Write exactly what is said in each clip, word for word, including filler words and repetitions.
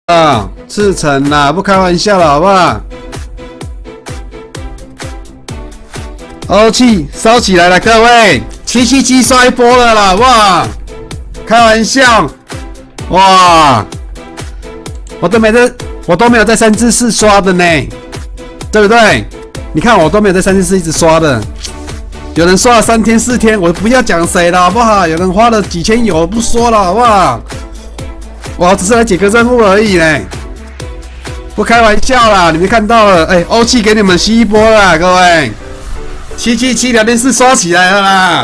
啊，赤诚啦，不开玩笑了，好不好？欧气烧起来了，各位，七七七刷一波了啦，好不好？开玩笑，哇！我都没在，我都没有在三至四刷的呢，对不对？你看我都没有在三至四一直刷的，有人刷了三天四天，我不要讲谁了，好不好？有人花了几千有不说了，好不好？我只是来解个任务而已呢，不开玩笑啦！你们看到了，哎、欸，欧气给你们吸一波啦，各位，七七七聊天室刷起来了啦，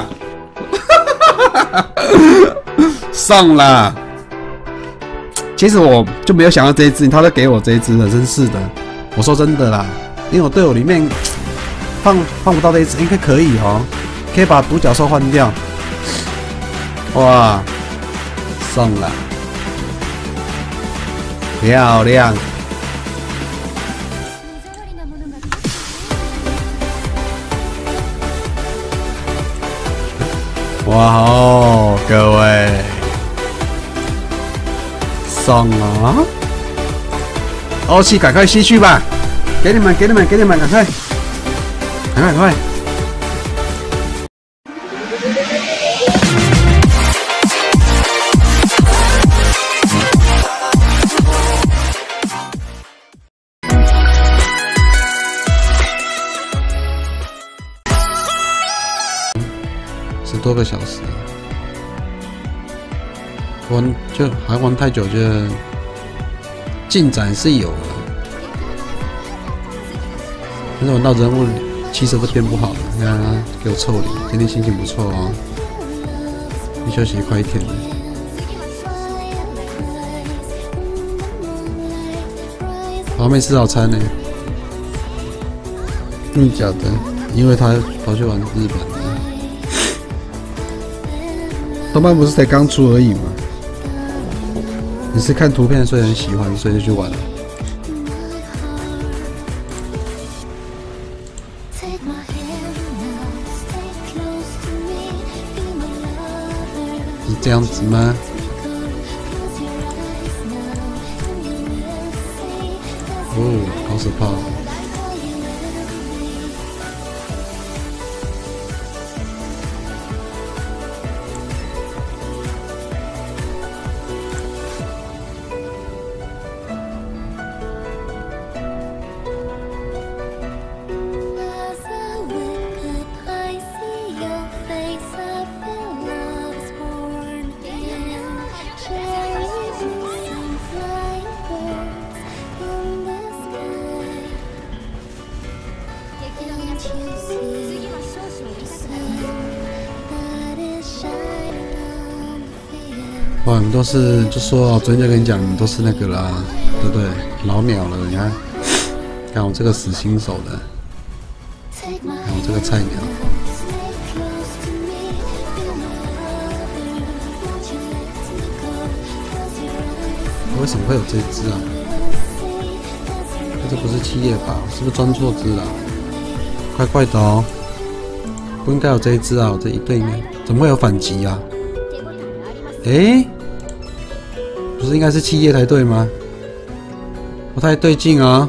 上啦！其实我就没有想到这一只，他都给我这一只了，真是的。我说真的啦，因为我队友里面放放不到这一只，应该可以哦，可以把独角兽换掉。哇，上了。漂亮！哇哦，各位，上啊！欧气，赶快吸去吧！给你们，给你们，给你们，赶快，赶快，赶快！十多个小时，玩就还玩太久，就进展是有了，但是玩到人物气色都变不好了。你看他给我臭脸，今天心情不错哦，你休息快一天了。我还没吃早餐呢，真的假的？因为他跑去玩日本了。动漫不是才刚出而已吗？你是看图片所以很喜欢，所以就去玩了。是这样子吗？哦，好可怕！哇，你都是就说，昨天就跟你讲，你都是那个啦，对不对？老鸟了，你看，看我这个死新手的，看我这个菜鸟。为什么会有这只啊？这不是七叶吧？是不是装错只啊？怪怪的哦，不应该有这一只啊！我这一队怎么会有反击啊？诶，不是应该是七叶才对吗？不太对劲啊！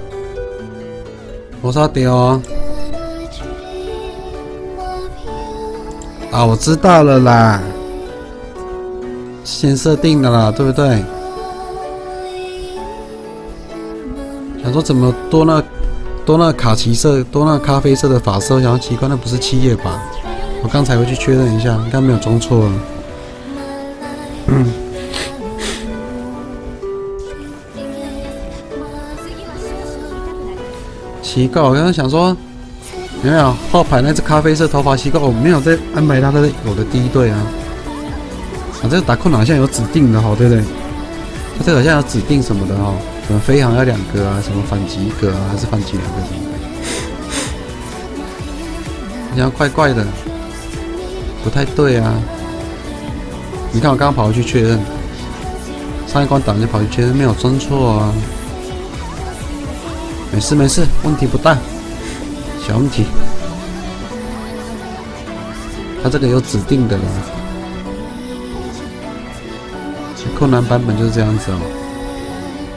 我杀掉啊！啊，我知道了啦，先设定的啦，对不对？想说怎么多那多那卡其色多那咖啡色的发色，我想要奇怪，那不是七叶吧？我刚才回去确认一下，应该没有装错了。嗯，奇怪，我刚刚想说，有没有后排那只咖啡色头发奇怪，我没有在安排他的我的第一队啊。啊，这个打控好像有指定的哈，对不对？他这个好像有指定什么的哈，什么飞航要两个啊，什么反击一个啊，还是反击两个什么的，好像怪怪的，不太对啊。你看我刚刚跑回去确认，上一关打就跑去确认，没有装错啊。没事没事，问题不大，小问题。他这个有指定的啦，柯南版本就是这样子哦。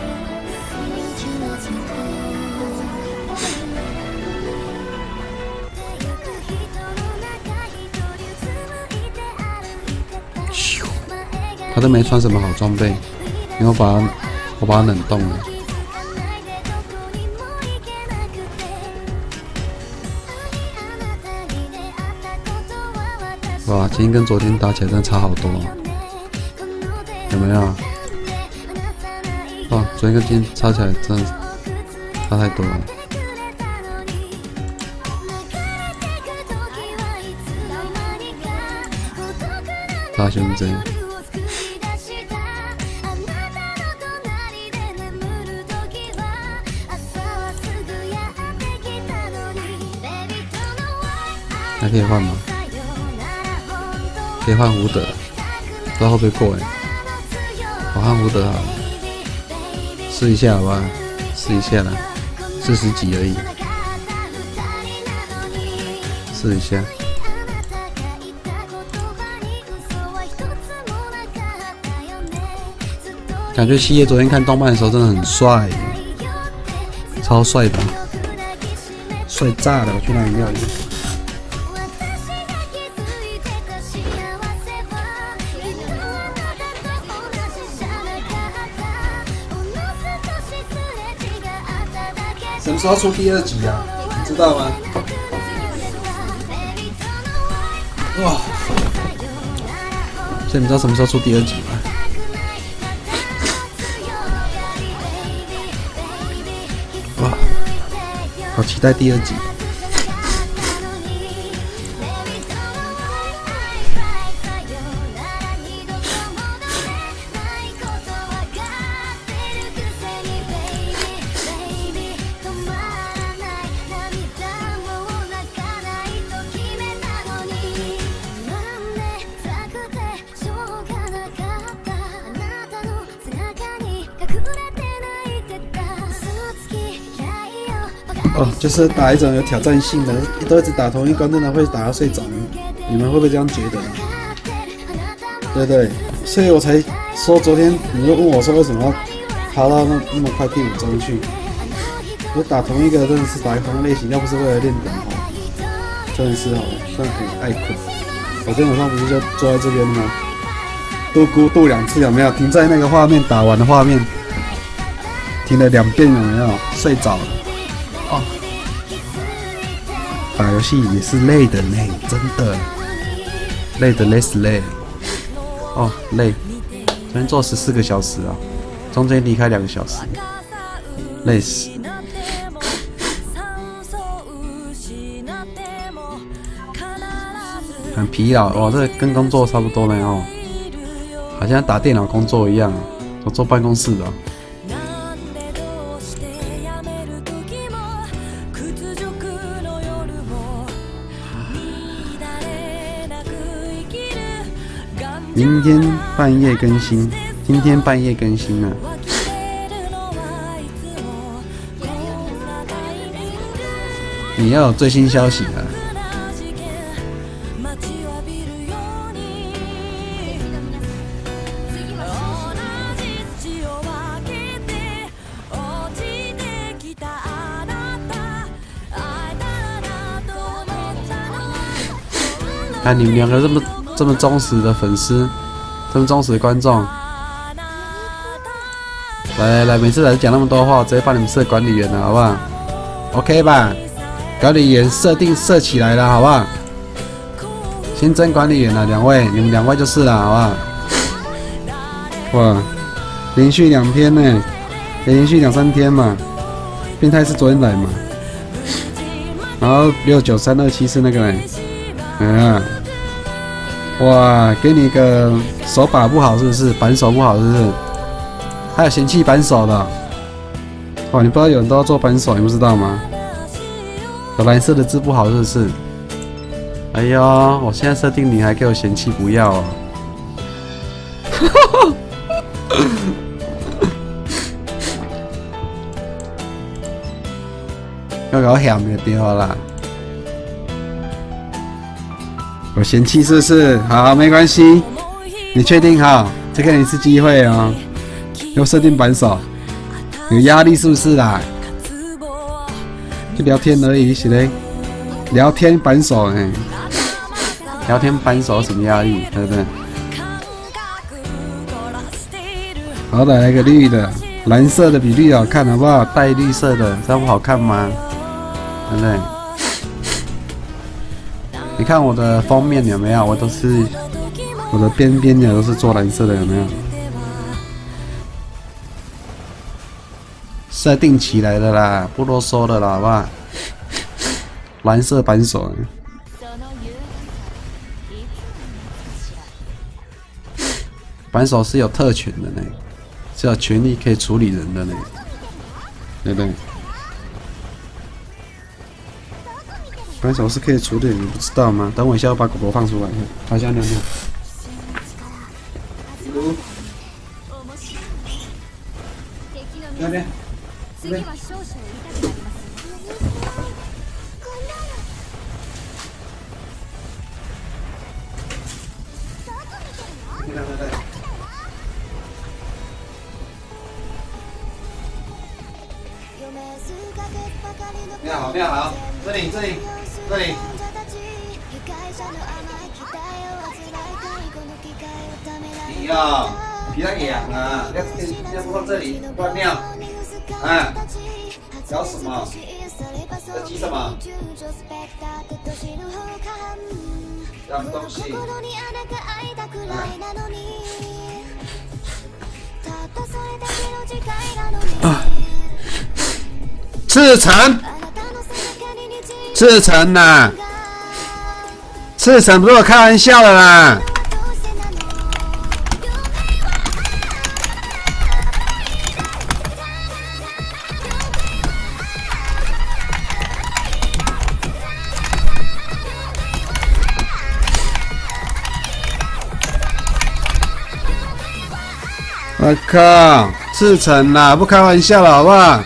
他都没穿什么好装备，然后把他我把他冷冻了。哇，今天跟昨天打起来真的差好多，有没有？哇，昨天跟今天差起来真的差太多了。大胸针。还可以换吗？可以换胡德，不知道会不会过哎。我换胡德好了，试一下好吧，试一下啦，四十几而已，试一下。感觉七爷昨天看动漫的时候真的很帅，超帅的，帅炸了！我去拿饮料一下。什么时候出第二集啊？你知道吗？哇！所以你知道什么时候出第二集吗？哇！好期待第二集。哦，就是打一种有挑战性的，都一直打同一关，真的会打到睡着。你们会不会这样觉得？对不对？所以我才说昨天你就问我说为什么要爬到那那么快第五章去？我打同一个真的是打同一类型，要不是为了练等哦，真的是哦，真的很爱困。我今天晚上不是就坐在这边吗？度孤度两次有没有？停在那个画面打完的画面，停了两遍有没有？睡着了。哦，打游戏也是累的累，真的累的累死累。哦，累，昨天做十四个小时啊，中间离开两个小时，累死。很疲劳哇，这跟工作差不多了哦，好像打电脑工作一样，我坐办公室的、哦。明天半夜更新，今天半夜更新了。你要有最新消息了。看你们两个这么这么忠实的粉丝，这么忠实的观众，来来来，每次来讲那么多话，我直接帮你们设管理员了，好不好 ？OK 吧？管理员设定设起来了，好不好？新增管理员了，两位，你们两位就是了，好不好？哇，连续两天呢，连续两三天嘛。变态是昨天来嘛，然后六九三二七是那个人，嗯。哇，给你个手把不好是不是？扳手不好是不是？还有嫌弃扳手的。哇，你不知道有人都要做扳手，你不知道吗？有蓝色的字不好是不是？哎呦，我现在设定你还给我嫌弃不要哦。要搞险就对啦。我嫌弃是不是？好，没关系。你确定好？再给你一次机会哦。又设定扳手，有压力是不是啦？就聊天而已，是嘞。聊天扳手哎、欸，聊天扳手有什么压力？对不对？ 好歹来个绿的，蓝色的比绿好看，好不好？带绿色的，这样不好看吗？对不对？你看我的封面有没有？我都是我的边边的都是做蓝色的，有没有？设定起来的啦，不啰嗦的啦，好不好？蓝色扳手。 扳手是有特权的呢，是有权利可以处理人的呢，对不对？扳手是可以处理人，你不知道吗？等我一下，我把狗狗放出来，它现在尿尿。那边，那边。妙好，妙好，这里，这里，这里。你要皮它痒啊，要要不放这里乱尿，啊，咬什么？要挤什么？咬东西。啊。 赤诚，赤诚呐，赤诚不是我开玩笑的啦。我靠，赤诚呐，不开玩笑了，好不好？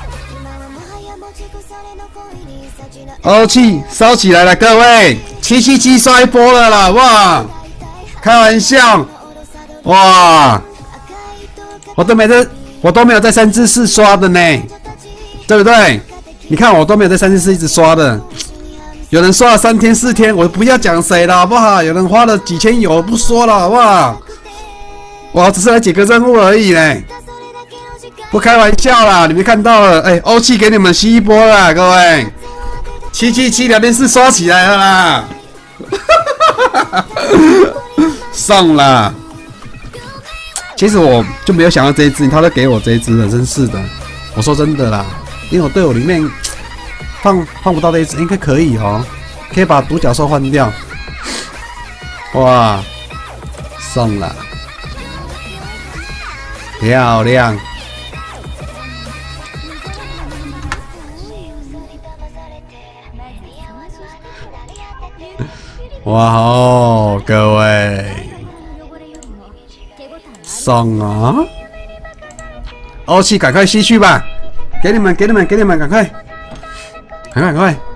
欧气烧起来了，各位，七七七刷一波了啦，哇！开玩笑，哇！我都没在，我都没有在三至四刷的呢，对不对？你看我都没有在三至四一直刷的，有人刷了三天四天，我不要讲谁了，好不好？有人花了几千油，我不说了，好不好？我只是来解个任务而已呢，不开玩笑啦，你们看到了，哎、欸，欧气给你们吸一波啦，各位。 七七七聊天室刷起来了啦！上啦！其实我就没有想到这一只，他都给我这一只了，真是的。我说真的啦，因为我队友里面放放不到这一只，应该可以哦，可以把独角兽换掉。哇，上了，漂亮！ 哇哦，各位，爽啊！欧气，赶快吸去吧！给你们，给你们，给你们，赶快，赶快，赶快！